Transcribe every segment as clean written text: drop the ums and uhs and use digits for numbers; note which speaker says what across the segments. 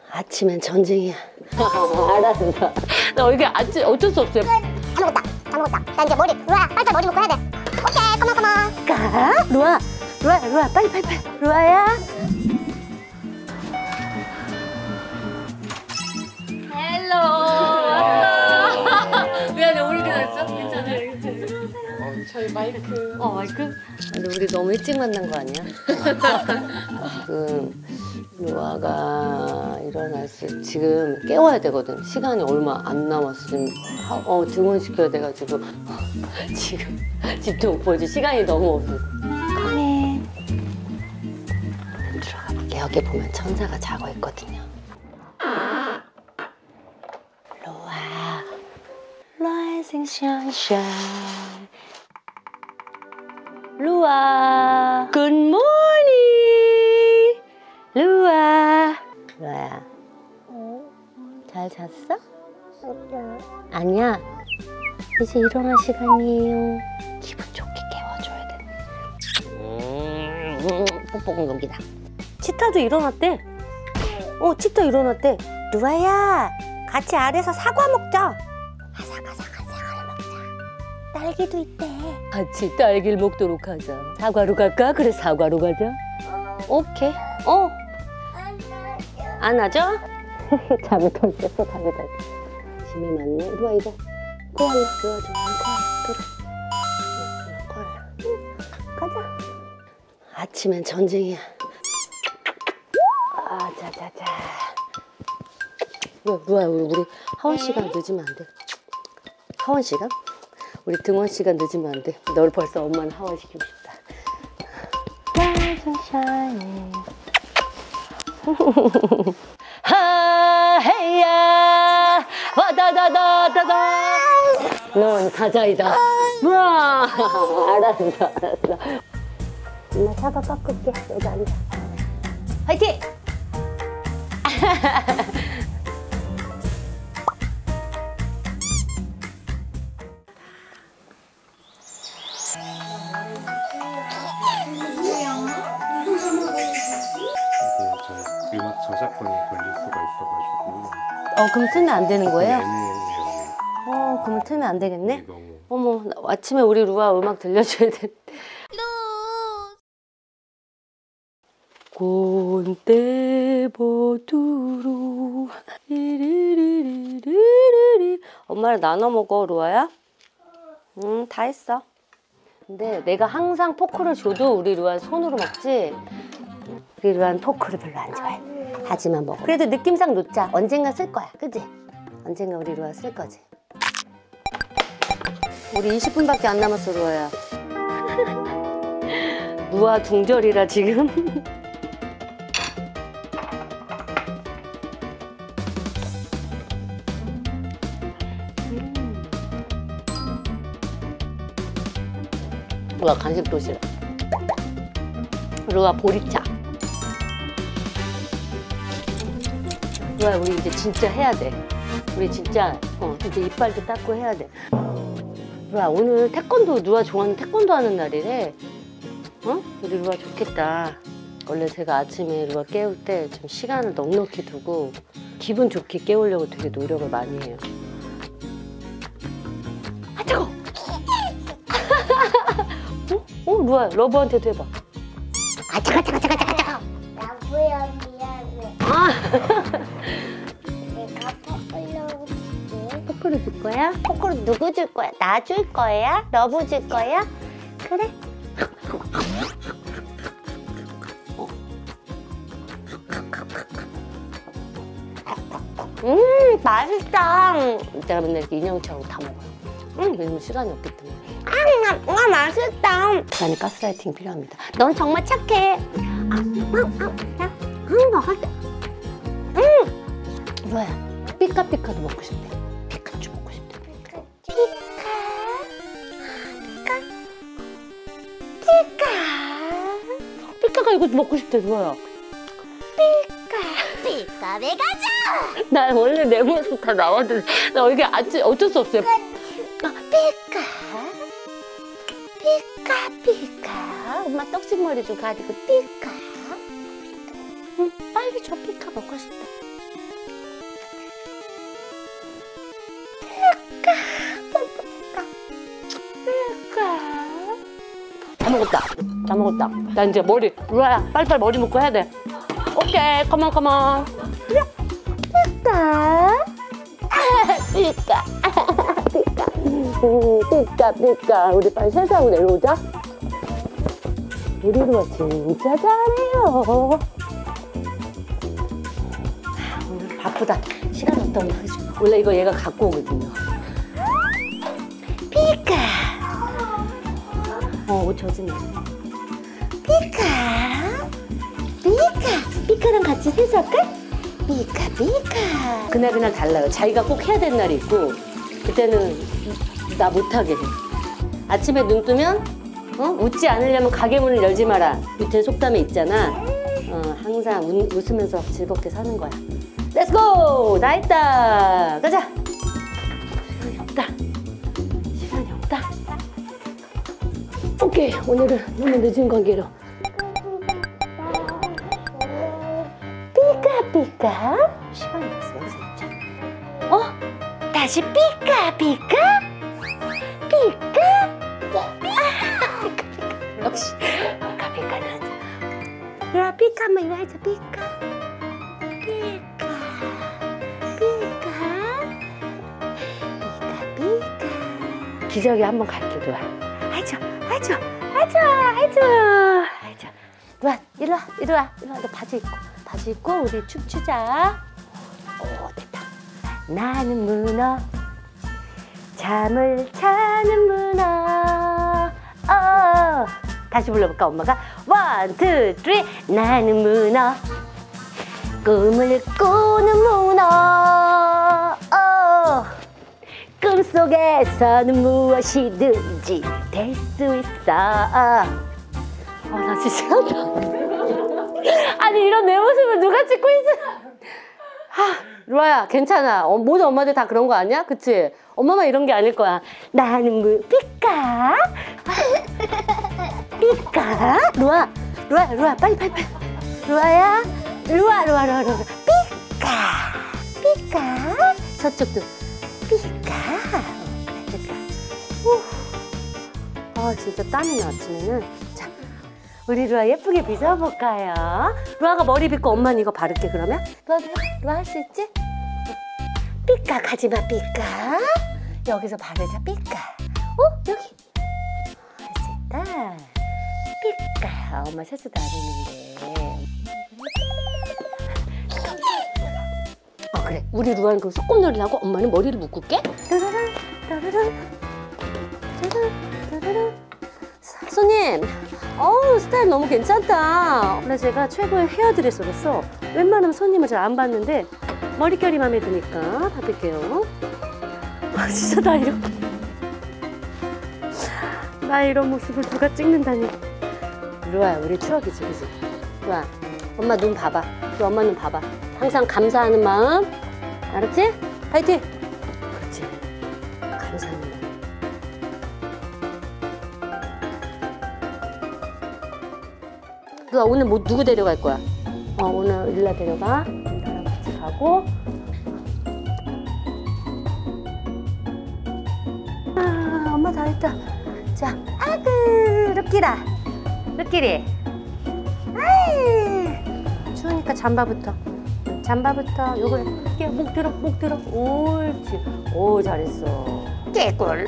Speaker 1: 아침엔 전쟁이야. 알았어. 나 이게 아침 어쩔 수 없어요.
Speaker 2: 다 먹었다. 다 먹었다. 나 이제 머리, 루아야, 빨리 머리 묶어야 돼. 오케이, 컴온.
Speaker 1: 가. 루아, 빨리. 루아야. 헬로. 미안해, 오래 기다렸어? 괜찮아.
Speaker 3: 저희 마이크.
Speaker 1: 마이크? 근데 우리 너무 일찍 만난 거 아니야? 지금 루아가 일어났을 지금 깨워야 되거든. 시간이 얼마 안 남았어. 지금 등원시켜야 돼가지고 지금 집도 못 보지. 시간이 너무 없어. 꺼내. 들어가 볼게. 여기 보면 천사가 자고 있거든요. 루아, Rising sunshine. 루아, good morning. 루아야. 잘 잤어? 아니야. 이제 일어날 시간이에요. 기분 좋게 깨워줘야 돼. 뽀뽀 공격이다. 치타도 일어났대. 치타 일어났대. 루아야, 같이 아래서 사과 먹자. 사과를 먹자. 딸기도 있대. 같이 딸기를 먹도록 하자. 사과로 갈까? 그래, 사과로 가자. 오케이. 안아줘? 잠이 덜 깼어, 잠이 덜 깼어. 짐이 많네. 루아 이거 코알라. 루아 좋아하는 코알라. 가자. 아침엔 전쟁이야. 자자자. 루아 우리 하원 시간 늦으면 안 돼. 하원 시간? 우리 등원 시간 늦으면 안 돼. 널 벌써 엄마는 하원 시키고 싶다. 하헤야 와다다다다다. 넌 사자이다. 우와. 알았어. 엄마 사과 깎을게. 여기 앉아. 화이팅!
Speaker 4: 음악 저작권이 걸릴 수가 있어가지고.
Speaker 1: 그럼 틀면 안 되는 거예요?
Speaker 4: 애매해요.
Speaker 1: 그럼 틀면 안 되겠네?
Speaker 4: 네, 너무.
Speaker 1: 어머, 아침에 우리 루아 음악 들려줘야 돼. 곤떼버두루 리리리리리리. 엄마랑 나눠 먹어, 루아야? 다 했어. 근데 내가 항상 포크를 줘도 우리 루아 손으로 먹지? 우리 루아는 포크를 별로 안 좋아해. 하지만 먹어. 그래도 느낌상 놓자. 언젠가 쓸 거야, 그치? 언젠가 우리 루아 쓸 거지. 우리 20분밖에 안 남았어, 루아야. 루아 둥절이라 지금. 루아 간식도 싫어. 루아 보리차. 루아 우리 이제 진짜 해야 돼. 우리 진짜 이제 이빨도 닦고 해야 돼. 루아 오늘 태권도, 루아 좋아하는 태권도 하는 날이래. 우리 루아 좋겠다. 원래 제가 아침에 루아 깨울 때 좀 시간을 넉넉히 두고 기분 좋게 깨우려고 되게 노력을 많이 해요. 아 뜨거워. 루아 러브한테도 해봐. 차가.
Speaker 2: 라부야, 미안해. 내가 포크를 줄게.
Speaker 1: 포크를 줄 거야?
Speaker 2: 포크를 누구 줄 거야? 나 줄 거야? 러브 줄 거야? 그래. 맛있다.
Speaker 1: 내가 맨날 이렇게 인형처럼 다 먹어요. 왜냐면 시간이 없기 때문에.
Speaker 2: 맛있다.
Speaker 1: 많이 가스라이팅 필요합니다.
Speaker 2: 넌 정말 착해. 먹었어.
Speaker 1: 루아야, 삐까삐까도 먹고 싶대. 피카츄 먹고 싶대. 삐까가 이거 먹고 싶대, 루아야.
Speaker 2: 삐까베 가자.
Speaker 1: 난 원래 내 모습 다 나왔는데 나 이게 어쩔 수 없어요.
Speaker 2: 삐까.
Speaker 1: 엄마 떡식머리 좀 가리고 삐까.
Speaker 2: 빨리 줘. 삐까 먹고 싶다.
Speaker 1: 다 먹었다. 다 먹었다. 나 이제 머리, 루아야, 빨리빨리 머리 묶고 해야 돼. 오케이, 컴온, 컴온.
Speaker 2: 삐까. 삐까.
Speaker 1: 삐까. 우리 빨리 세수하고 내려오자. 우리 루아 진짜 잘해요. 오늘 바쁘다. 시간 없다. 원래 이거 얘가 갖고 오거든요.
Speaker 2: 삐까.
Speaker 1: 옷 젖으네.
Speaker 2: 삐까. 삐까랑 같이 세수할까? 삐까.
Speaker 1: 그날 달라요. 자기가 꼭 해야 되는 날이 있고 그때는 나 못하게 해. 아침에 눈 뜨면 웃지 않으려면 가게 문을 열지 마라. 밑에 속담에 있잖아. 항상 웃으면서 즐겁게 사는 거야. 렛츠고! 다 했다. 가자. 시간이 없다. 오케이. 오늘은 너무 늦은 관계로.
Speaker 2: 삐까.
Speaker 1: 시간이 없어. 여기서 있자.
Speaker 2: 다시 삐까.
Speaker 1: 역시. 삐까는 하자.
Speaker 2: 루아 삐까 한번 이거 하자. 삐까.
Speaker 1: 기저귀 한번 갈게, 루아.
Speaker 2: 하죠.
Speaker 1: 루아, 이리 와. 너 바지 입고 우리 춤추자. 됐다. 나는 문어, 잠을 자는 문어. 다시 불러볼까, 엄마가? 1, 2, 3. 나는 문어, 꿈을 꾸는 문어. 꿈속에서는 무엇이든지 될 수 있어. 나 진짜 아니 이런 내 모습을 누가 찍고 있어. 루아야 괜찮아. 모든 엄마들 다 그런 거 아니야? 그치? 엄마만 이런 게 아닐 거야. 나는
Speaker 2: 삐까.
Speaker 1: 루아 빨리 루아야 루아
Speaker 2: 삐까.
Speaker 1: 저쪽도
Speaker 2: 삐까.
Speaker 1: 됐다. 진짜 땀이 나 아침에는. 자, 우리 루아 예쁘게 빗어볼까요? 루아가 머리 빗고 엄마는 이거 바를게. 그러면 루아 할 수 있지?
Speaker 2: 삐까 가지마. 삐까.
Speaker 1: 여기서 바르자. 삐까. 여기 할 수 있다. 삐까. 엄마 세수도 안 했는데. 그래. 우리 루아는 그 소꿉놀이를 하고 엄마는 머리를 묶을게. 손님, 스타일 너무 괜찮다. 그래서 제가 최고의 헤어드레서로서 웬만하면 손님을 잘 안 봤는데 머릿결이 마음에 드니까 받을게요. 진짜 나 이런 모습을 누가 찍는다니. 루아야, 우리 추억이지, 그지? 루아, 엄마 눈 봐봐. 엄마 눈 봐봐. 항상 감사하는 마음. 알았지? 파이팅! 그렇지. 감사하는 마음. 루아, 오늘 누구 데려갈 거야? 오늘 일라 데려가. 일라랑 같이 가고. 엄마 잘했다. 자, 아이고, 루끼리. 추우니까 잠바부터. 요걸 목 들어. 옳지. 오, 잘했어.
Speaker 2: 깨굴.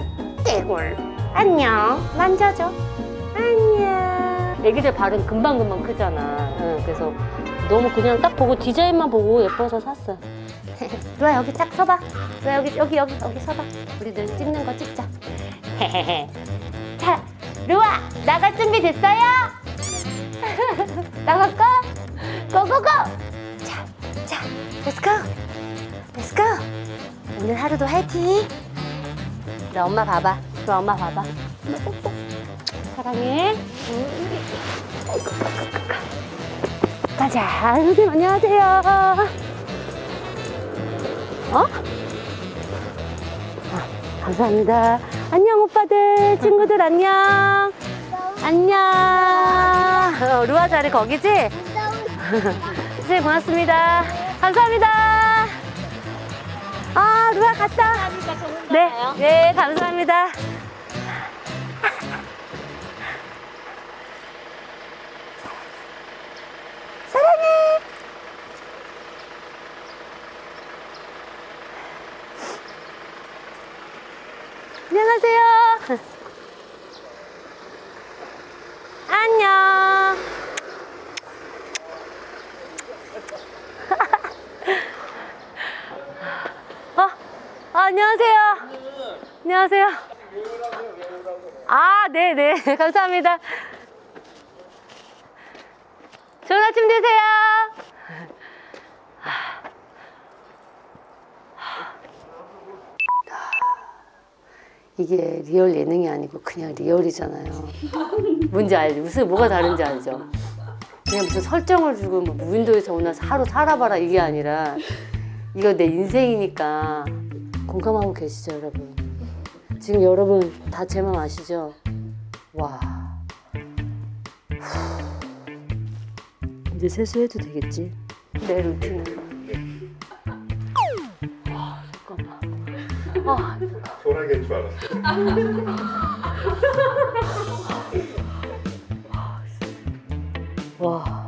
Speaker 2: 안녕. 만져줘. 안녕.
Speaker 1: 애기들 발은 금방 크잖아. 그래서 너무 그냥 딱 보고 디자인만 보고 예뻐서 샀어. 루아 여기 딱 서봐. 루아 여기 서봐. 우리들 찍는 거 찍자.
Speaker 2: 자, 루아 나갈 준비 됐어요? 나갈까? 고고고. 자, 렛츠고. 오늘 하루도 화이팅.
Speaker 1: 나 엄마 봐봐. 사랑해. 가자. 선생님 안녕하세요. 감사합니다. 안녕 오빠들, 친구들 안녕. 루아 자리 거기지? 선생님 고맙습니다. 감사합니다. 루아 갔다. 네, 감사합니다. 안녕하세요. 안녕. 안녕하세요. 안녕하세요. 아, 네네. 감사합니다. 좋은 아침 되세요. 이게 리얼 예능이 아니고 그냥 리얼이잖아요. 뭔지 알지? 무슨 뭐가 다른지 알죠? 그냥 무슨 설정을 주고 뭐 무인도에서 오나 하루 살아봐라 이게 아니라 이거 내 인생이니까 공감하고 계시죠, 여러분? 지금 여러분 다 제 맘 아시죠? 와. 이제 세수해도 되겠지? 내 루틴은. 잠깐만.
Speaker 4: 소라게인 줄 알았어.
Speaker 1: 와.